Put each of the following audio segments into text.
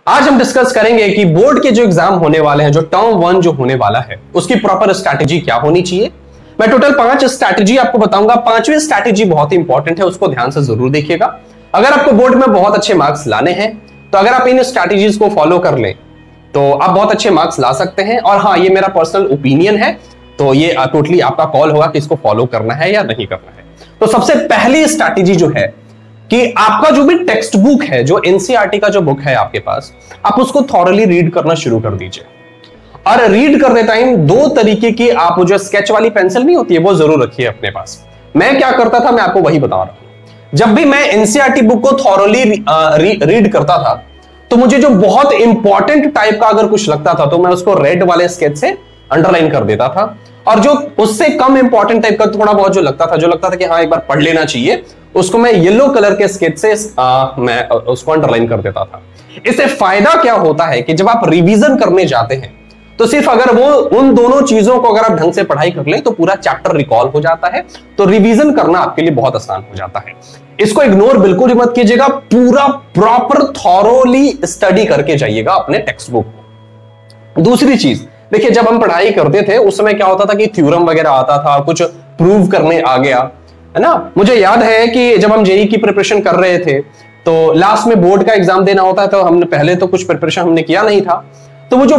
आज हम डिस्कस करेंगे कि बोर्ड के जो एग्जाम होने वाले हैं, जो टर्म 1 जो होने वाला है, उसकी प्रॉपर स्ट्रैटेजी क्या होनी चाहिए। मैं टोटल 5 स्ट्रैटेजी आपको बताऊंगा। 5वीं स्ट्रैटेजी बहुत ही इंपॉर्टेंट है, उसको ध्यान से जरूर देखिएगा। अगर आपको बोर्ड में बहुत अच्छे मार्क्स लाने हैं तो अगर आप इन स्ट्रैटेजीज को फॉलो कर लें तो आप बहुत अच्छे मार्क्स ला सकते हैं। और हाँ, ये मेरा पर्सनल ओपिनियन है, तो ये टोटली आपका कॉल होगा कि इसको फॉलो करना है या नहीं करना है। तो सबसे पहली स्ट्रैटेजी जो है कि आपका जो भी टेक्स्ट बुक है, जो एनसीईआरटी का जो बुक है आपके पास, आप उसको थॉरली रीड करना शुरू कर दीजिए। और रीड करते टाइम 2 तरीके की आप जो स्केच वाली पेंसिल नहीं होती है वो जरूर रखिए अपने पास। मैं क्या करता था, मैं आपको वही बता रहा हूं। जब भी मैं एनसीईआरटी बुक को थॉरली रीड करता था तो मुझे जो बहुत इंपॉर्टेंट टाइप का अगर कुछ लगता था तो मैं उसको रेड वाले स्केच से अंडरलाइन कर देता था, और जो उससे कम इंपॉर्टेंट टाइप का थोड़ा बहुत जो लगता था कि हाँ एक बार पढ़ लेना चाहिए, उसको मैं येलो कलर के स्केच से मैं उसको अंडरलाइन कर देता था। इससे फायदा क्या होता है कि जब आप रिवीजन करने जाते हैं तो सिर्फ अगर वो उन दोनों चीजों को अगर आप ढंग से पढ़ाई कर लें तो पूरा चैप्टर रिकॉल हो जाता है, तो रिवीजन करना आपके लिए बहुत आसान हो जाता है। इसको इग्नोर बिल्कुल ही मत कीजिएगा, पूरा प्रॉपर थॉरोली स्टडी करके जाइएगा अपने टेक्स्ट बुक को। दूसरी चीज देखिए, जब हम पढ़ाई करते थे उस समय क्या होता था कि थ्योरम वगैरह आता था, कुछ प्रूव करने आ गया, है ना। मुझे याद है कि जब हम जेईई की प्रिपरेशन कर रहे थे तो लास्ट में बोर्ड का एग्जाम देना होता है, तो हमने पहले तो कुछ प्रिपरेशन हमने किया नहीं था, तो वो जो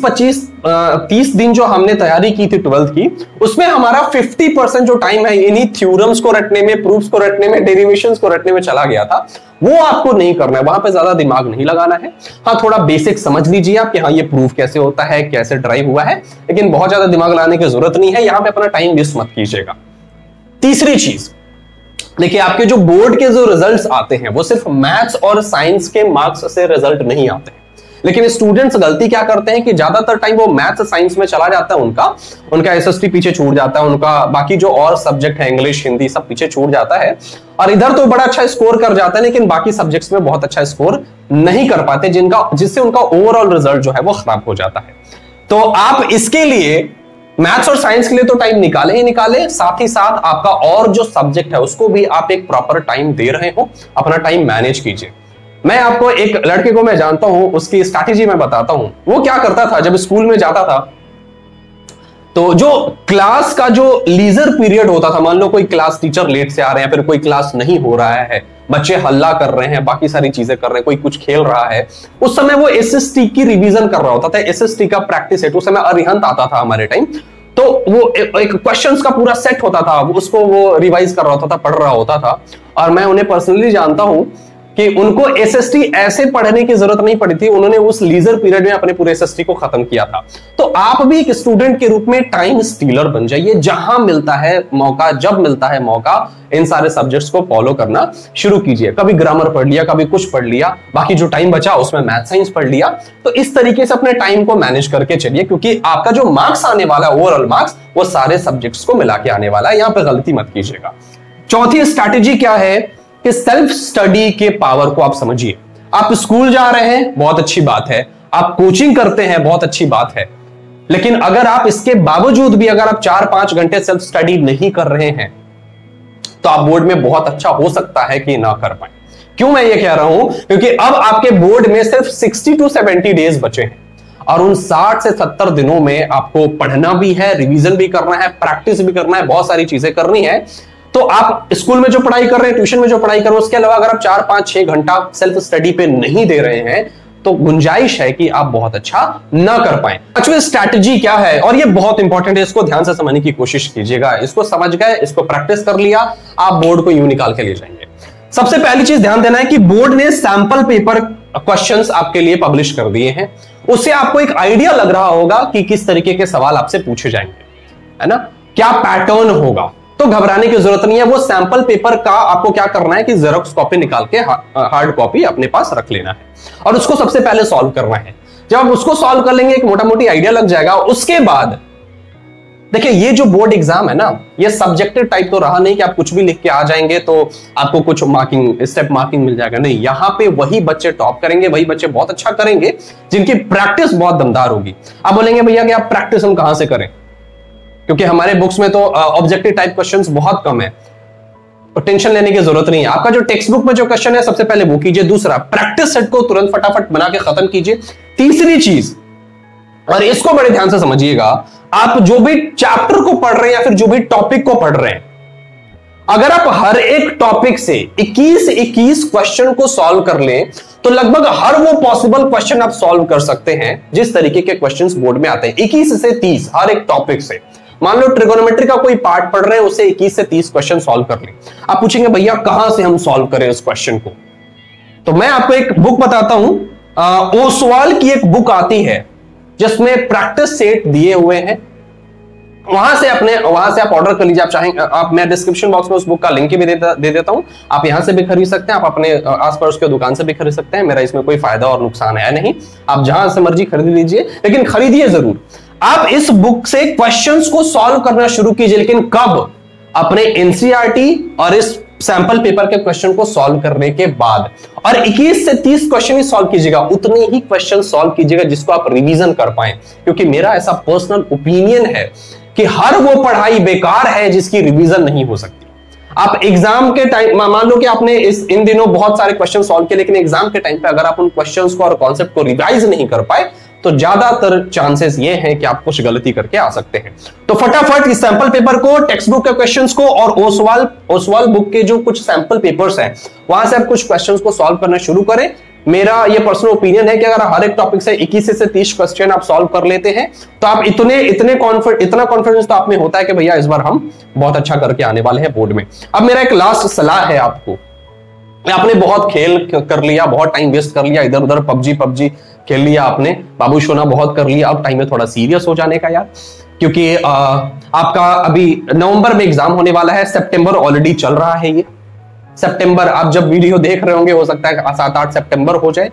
20-25-30 दिन जो हमने तैयारी की थी 12th की, उसमें हमारा 50% जो टाइम है इन्हीं थ्योरम्स को रटने में, प्रूफ्स को रटने में, डेरिवेशंस को रटने में चला गया था। वो आपको नहीं करना है, वहां पे ज्यादा दिमाग नहीं लगाना है। हाँ, थोड़ा बेसिक समझ लीजिए आप कि हाँ ये प्रूफ कैसे होता है, कैसे ड्राइव हुआ है, लेकिन बहुत ज्यादा दिमाग लगाने की जरूरत नहीं है। यहां पे अपना टाइम वेस्ट मत कीजिएगा। तीसरी चीज देखिए, आपके जो बोर्ड के जो रिजल्ट्स आते हैं वो सिर्फ मैथ्स और साइंस के मार्क्स से रिजल्ट नहीं आते हैं, लेकिन स्टूडेंट्स गलती क्या करते हैं कि ज्यादातर टाइम वो मैथ्स साइंस में चला जाता है, उनका एसएसटी पीछे छूट जाता है, उनका बाकी जो और सब्जेक्ट है इंग्लिश हिंदी सब पीछे छूट जाता है, और इधर तो बड़ा अच्छा स्कोर कर जाता है लेकिन बाकी सब्जेक्ट्स में बहुत अच्छा स्कोर नहीं कर पाते, जिससे उनका ओवरऑल रिजल्ट जो है वो खराब हो जाता है। तो आप इसके लिए मैथ्स और साइंस के लिए तो टाइम निकाले ही निकाले, साथ ही साथ आपका और जो सब्जेक्ट है उसको भी आप एक प्रॉपर टाइम दे रहे हो, अपना टाइम मैनेज कीजिए। मैं आपको एक लड़के को मैं जानता हूं, उसकी स्ट्रैटेजी मैं बताता हूं। वो क्या करता था, जब स्कूल में जाता था तो जो क्लास का जो लीजर पीरियड होता था, मान लो कोई क्लास टीचर लेट से आ रहे हैं, फिर कोई क्लास नहीं हो रहा है, बच्चे हल्ला कर रहे हैं, बाकी सारी चीजें कर रहे हैं, कोई कुछ खेल रहा है, उस समय वो एसएसटी की रिवीजन कर रहा होता था। एसएसटी का प्रैक्टिस सेट उस समय अरिहंत आता था हमारे टाइम, तो वो एक क्वेश्चंस का पूरा सेट होता था, उसको वो रिवाइज कर रहा होता था, पढ़ रहा होता था। और मैं उन्हें पर्सनली जानता हूं कि उनको एसएसटी ऐसे पढ़ने की जरूरत नहीं पड़ी थी, उन्होंने उस लीजर पीरियड में अपने पूरे एसएसटी को खत्म किया था। तो आप भी एक स्टूडेंट के रूप में टाइम स्टीलर बन जाइए, जहां मिलता है मौका, जब मिलता है मौका, इन सारे सब्जेक्ट्स को फॉलो करना शुरू कीजिए। कभी ग्रामर पढ़ लिया, कभी कुछ पढ़ लिया, बाकी जो टाइम बचा उसमें मैथ साइंस पढ़ लिया। तो इस तरीके से अपने टाइम को मैनेज करके चलिए, क्योंकि आपका जो मार्क्स आने वाला है, ओवरऑल मार्क्स, वो सारे सब्जेक्ट्स को मिला के आने वाला है। यहां पर गलती मत कीजिएगा। चौथी स्ट्रैटेजी क्या है कि सेल्फ स्टडी के पावर को आप समझिए। आप स्कूल जा रहे हैं, बहुत अच्छी बात है, आप कोचिंग करते हैं, बहुत अच्छी बात है, लेकिन अगर आप इसके बावजूद भी अगर आप 4-5 घंटे सेल्फ स्टडी नहीं कर रहे हैं तो आप बोर्ड में बहुत अच्छा हो सकता है कि ना कर पाए। क्यों मैं ये कह रहा हूं, क्योंकि अब आपके बोर्ड में सिर्फ 60 to 70 डेज बचे हैं, और उन 60 से 70 दिनों में आपको पढ़ना भी है, रिवीजन भी करना है, प्रैक्टिस भी करना है, बहुत सारी चीजें करनी है। तो आप स्कूल में जो पढ़ाई कर रहे हैं, ट्यूशन में जो पढ़ाई कर रहे हैं, उसके अलावा अगर आप 4-5-6 घंटा सेल्फ स्टडी पे नहीं दे रहे हैं तो गुंजाइश है कि आप बहुत अच्छा ना कर पाए। पांचवी स्ट्रैटेजी क्या है, और ये बहुत इंपॉर्टेंट है, इसको ध्यान से समझने की कोशिश कीजिएगा। इसको समझ गए, इसको प्रैक्टिस कर लिया, आप बोर्ड को यूं निकाल के ले जाएंगे। सबसे पहली चीज ध्यान देना है कि बोर्ड ने सैंपल पेपर क्वेश्चंस आपके लिए पब्लिश कर दिए हैं, उससे आपको एक आइडिया लग रहा होगा कि किस तरीके के सवाल आपसे पूछे जाएंगे, है ना, क्या पैटर्न होगा। तो घबराने की जरूरत नहीं है। वो सैंपल पेपर का आपको क्या करना है कि जेरॉक्स कॉपी निकाल के हार्ड कॉपी अपने पास रख लेना है और उसको सबसे पहले सॉल्व करना है। जब आप उसको सॉल्व कर लेंगे, एक मोटा मोटी आइडिया लग जाएगा। उसके बाद देखिए, ये जो बोर्ड एग्जाम है ना, ये सब्जेक्टिव टाइप तो रहा नहीं कि आप कुछ भी लिख के आ जाएंगे तो आपको कुछ मार्किंग, स्टेप मार्किंग मिल जाएगा। नहीं, यहां पे वही बच्चे टॉप करेंगे, वही बच्चे बहुत अच्छा करेंगे जिनकी प्रैक्टिस बहुत दमदार होगी। आप बोलेंगे भैया कि आप प्रैक्टिस हम कहां से करें, क्योंकि हमारे बुक्स में तो ऑब्जेक्टिव टाइप क्वेश्चंस बहुत कम है। तो टेंशन लेने की जरूरत नहीं है। आपका जो टेक्स्ट बुक में जो क्वेश्चन है सबसे पहले वो कीजिए। दूसरा, प्रैक्टिस सेट को तुरंत फटाफट बना के खत्म कीजिए। तीसरी चीज, और इसको बड़े ध्यान से समझिएगा, आप जो भी चैप्टर को पढ़ रहे हैं या फिर जो भी टॉपिक को पढ़ रहे हैं, अगर आप हर एक टॉपिक से 21 क्वेश्चन को सॉल्व कर लें तो लगभग हर वो पॉसिबल क्वेश्चन आप सॉल्व कर सकते हैं जिस तरीके के क्वेश्चंस बोर्ड में आते हैं। 21 से 30 हर एक टॉपिक से। मान लो ट्रिगोनोमेट्री का कोई पार्ट पढ़ रहे हैं, उसे 21 से 30 क्वेश्चन सॉल्व कर लें। आप पूछेंगे भैया कहां से हम सॉल्व करें उस क्वेश्चन को, तो मैं आपको एक बुक बताता हूं। ओसवाल की एक बुक आती है जिसमें प्रैक्टिस सेट दिए हुए हैं, वहां से आप ऑर्डर कर लीजिए। आप चाहेंगे आप, मैं डिस्क्रिप्शन बॉक्स में उस बुक का लिंक भी दे देता हूं। आप यहां से भी खरीद सकते हैं, आप अपने आसपास के दुकान से भी खरीद सकते हैं। मेरा इसमें कोई फायदा और नुकसान है नहीं, आप जहां से मर्जी खरीद लीजिए, लेकिन खरीदिए जरूर। आप इस बुक से क्वेश्चंस को सॉल्व करना शुरू कीजिए, लेकिन कब? अपने एनसीईआरटी और इस सैंपल पेपर के क्वेश्चन को सॉल्व करने के बाद। और 21 से 30 क्वेश्चन ही सॉल्व कीजिएगा, उतने ही क्वेश्चन सॉल्व कीजिएगा जिसको आप रिवीजन कर पाए। क्योंकि मेरा ऐसा पर्सनल ओपिनियन है कि हर वो पढ़ाई बेकार है जिसकी रिवीजन नहीं हो सकती। आप एग्जाम के टाइम, मान लो कि आपने इन दिनों बहुत सारे क्वेश्चन सॉल्व किए, लेकिन एग्जाम के टाइम पे अगर आप उन क्वेश्चंस को और कॉन्सेप्ट को रिवाइज नहीं कर पाए तो ज्यादातर चांसेस ये हैं कि आप कुछ गलती करके आ सकते हैं। तो फटाफट इस सैंपल पेपर को, टेक्स्ट बुक के क्वेश्चंस को और ओसवाल बुक के जो कुछ सैंपल पेपर्स हैं वहां से आप कुछ क्वेश्चंस को सॉल्व करना शुरू करें। मेरा ये पर्सनल ओपिनियन है कि अगर हर एक टॉपिक से 21 से 30 क्वेश्चन आप सॉल्व कर लेते हैं तो आप इतना कॉन्फिडेंस तो आप में होता है कि भैया इस बार हम बहुत अच्छा करके आने वाले हैं बोर्ड में। अब मेरा एक लास्ट सलाह है आपको। आपने बहुत खेल कर लिया, बहुत टाइम वेस्ट कर लिया, इधर उधर पबजी खेल लिया आपने, बाबू सोना बहुत कर लिया। अब टाइम है थोड़ा सीरियस हो जाने का यार, क्योंकि आपका अभी नवंबर में एग्जाम होने वाला है। सितंबर ऑलरेडी चल रहा है, ये सितंबर, आप जब वीडियो देख रहे होंगे हो सकता है 7-8 सितंबर हो जाए।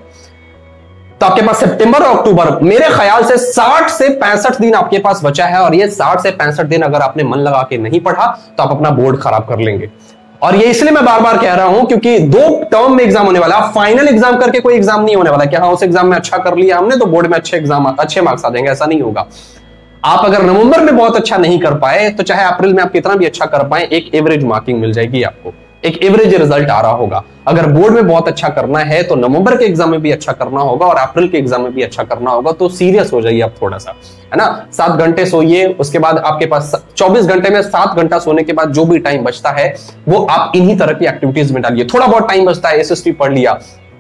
तो आपके पास सितंबर और अक्टूबर, मेरे ख्याल से 60 से 65 दिन आपके पास बचा है। और ये 60 से 65 दिन अगर आपने मन लगा के नहीं पढ़ा तो आप अपना बोर्ड खराब कर लेंगे। और ये इसलिए मैं बार बार कह रहा हूं क्योंकि 2 टर्म में एग्जाम होने वाला है। फाइनल एग्जाम करके कोई एग्जाम नहीं होने वाला कि हाँ उस एग्जाम में अच्छा कर लिया हमने तो बोर्ड में अच्छे मार्क्स आ जाएंगे, ऐसा नहीं होगा। आप अगर नवंबर में बहुत अच्छा नहीं कर पाए तो चाहे अप्रैल में आप कितना भी अच्छा कर पाए, एक एवरेज मार्किंग मिल जाएगी आपको, एक एवरेज रिजल्ट आ रहा होगा। अगर बोर्ड में बहुत अच्छा करना है तो नवंबर के एग्जाम में भी अच्छा करना होगा और अप्रैल के एग्जाम में भी अच्छा करना होगा। तो सीरियस हो जाइए आप थोड़ा सा, है ना। 7 घंटे सोइए, उसके बाद आपके पास 24 घंटे में 7 घंटा सोने के बाद जो भी टाइम बचता है वो आप इन्हीं तरह की एक्टिविटीज में डालिए। थोड़ा बहुत टाइम बचता है, एसएसटी पढ़ लिया,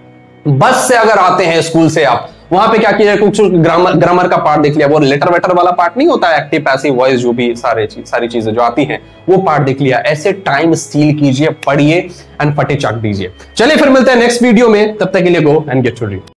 बस से अगर आते हैं स्कूल से आप, वहां पे क्या किया, कुछ ग्रामर का पार्ट देख लिया, वो लेटर वेटर वाला पार्ट नहीं होता है, एक्टिव पैसिव वॉइस जो भी सारी चीजें जो आती हैं वो पार्ट देख लिया। ऐसे टाइम स्टील कीजिए, पढ़िए एंड फटे चाक दीजिए। चलिए फिर मिलते हैं नेक्स्ट वीडियो में, तब तक के लिए go and get to read.